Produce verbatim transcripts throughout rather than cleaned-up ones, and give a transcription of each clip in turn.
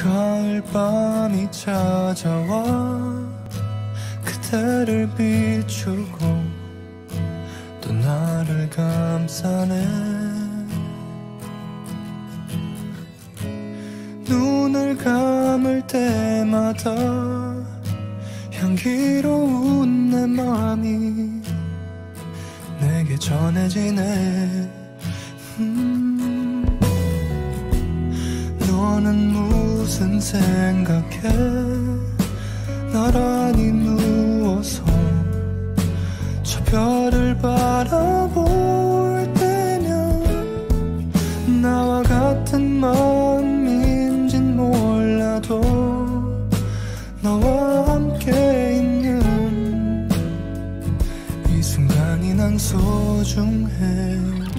가을밤이 찾아와 그대를 비추고 또 나를 감싸네. 눈을 감을 때마다 향기로운 내 맘이 내게 전해지네. 음, 너는 무슨 생각해? 나란히 누워서 저 별을 바라볼 때면 나와 같은 마음인진 몰라도 너와 함께 있는 이 순간이 난 소중해.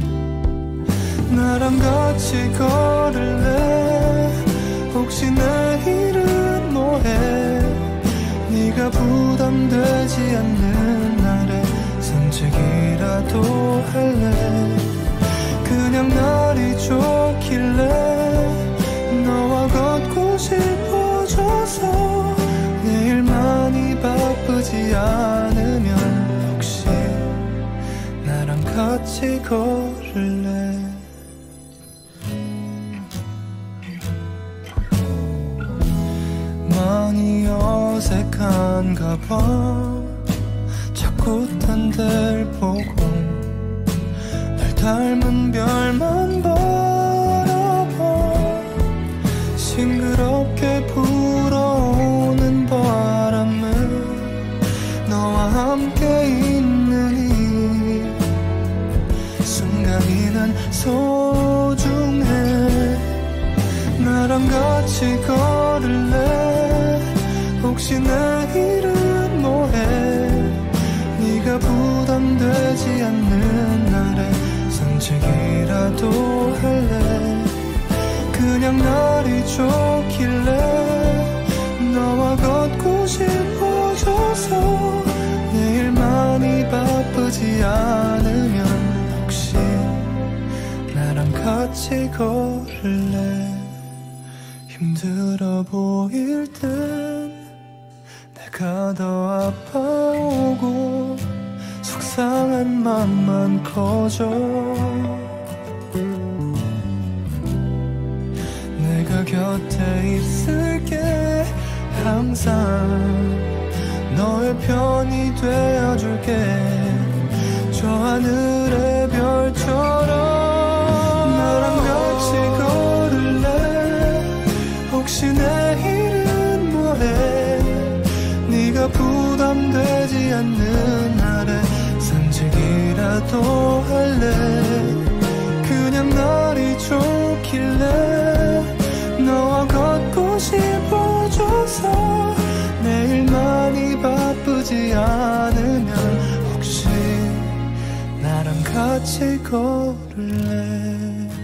나랑 같이 걸을래? 혹시 내일은 뭐해? 네가 부담되지 않는 날에 산책이라도 할래? 그냥 날이 좋길래 너와 걷고 싶어져서 내일 많이 바쁘지 않으면 혹시 나랑 같이 걸을래? 많이 어색한가 봐. 자꾸 딴 데를 보고 날 닮은 별만 바라봐. 싱그럽게 불어오는 바람은 너와 함께 있는 이 순간이 난 소중해. 나랑 같이 걸을래? 혹시 내일은 뭐해? 네가 부담되지 않는 날에 산책이라도 할래? 그냥 날이 좋길래 너와 걷고 싶어져서 내일 많이 바쁘지 않으면 혹시 나랑 같이 걸을래? 힘들어 보일 땐 내가 더 아파오고 속상한 맘만 커져. 내가 곁에 있을게. 항상 너의 편이 되어줄게. 저 하늘의 별처럼 나랑 같이 걸을래? 혹시 내일은 뭐해? 네가 부담되지 않는 날에 산책이라도 할래? 그냥 날이 좋길래 너와 걷고 싶어져서 내일 많이 바쁘지 않으면 혹시 나랑 같이 걸을래?